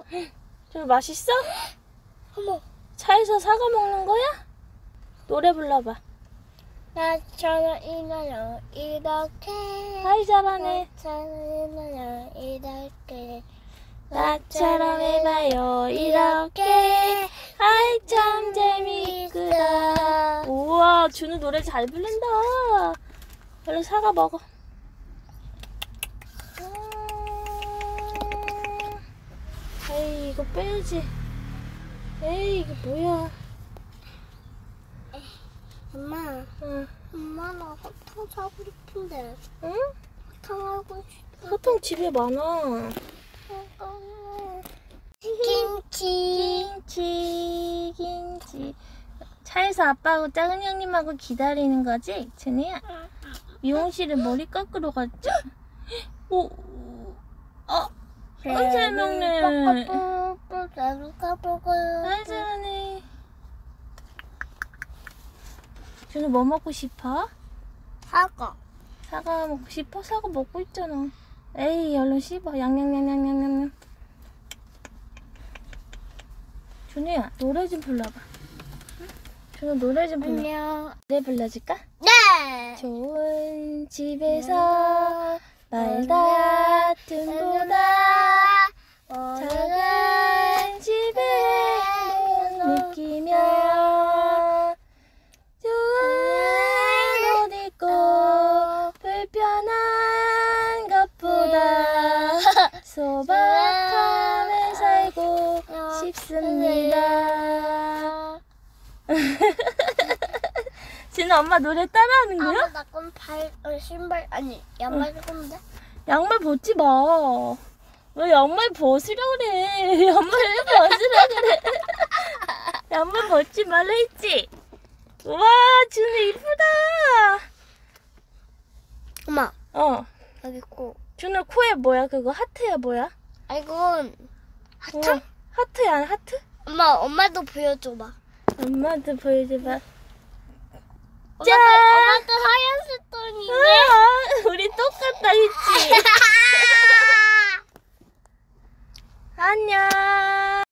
저 맛있어? 어머. 차에서 사과 먹는 거야? 노래 불러봐. 나처럼 일어나 이렇게. 아이 잘하네. 나처럼 일어나 이렇게. 나처럼 해봐요 이렇게. 아이 참 재미있구나. 우와 준우 노래 잘 부른다. 얼른 사과 먹어. 에이 이거 빼야지. 에이 이게 뭐야. 엄마. 응. 엄마 나 사탕 사고 싶은데. 응? 사탕 하고 싶어. 사탕 집에 많아. 김치. 김치. 차에서 아빠하고 작은 형님하고 기다리는 거지? 준이야? 미용실에 머리 깎으러 갔죠? 오, 잘 먹네. 아이 잘하네. 준우 뭐 먹고 싶어? 사과. 사과 먹고 싶어? 사과 먹고 있잖아. 에이 얼른 씹어. 양양양양양양. 준우야 노래 좀 불러봐. 준우 노래 좀 불러. 안녕. 노래 불러줄까? 네. 좋은 집에서 말다툼보다 작은 집에 느끼며 좋은 옷 입고 불편한 것보다 소박하게 살고 싶습니다. 진우 엄마 노래 따라하는 거야? 나 그럼 신발 아니 양말 신는데? 양말 벗지 마. 왜 양말 벗으라 그래? 양말 왜 벗으라 그래? 양말 벗지 말라 했지? 우와 준우 이쁘다. 엄마 여기 코. 준우 코에 뭐야 그거? 하트야 뭐야? 아이고 하트? 우와, 하트야 하트? 엄마도 보여줘봐. 엄마한테 보여줘봐. 엄마도 하얀